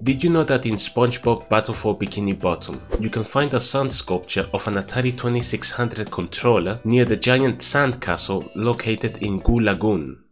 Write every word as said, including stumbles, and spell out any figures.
Did you know that in Spongebob Battle for Bikini Bottom, you can find a sand sculpture of an Atari twenty-six hundred controller near the giant sandcastle located in Goo Lagoon?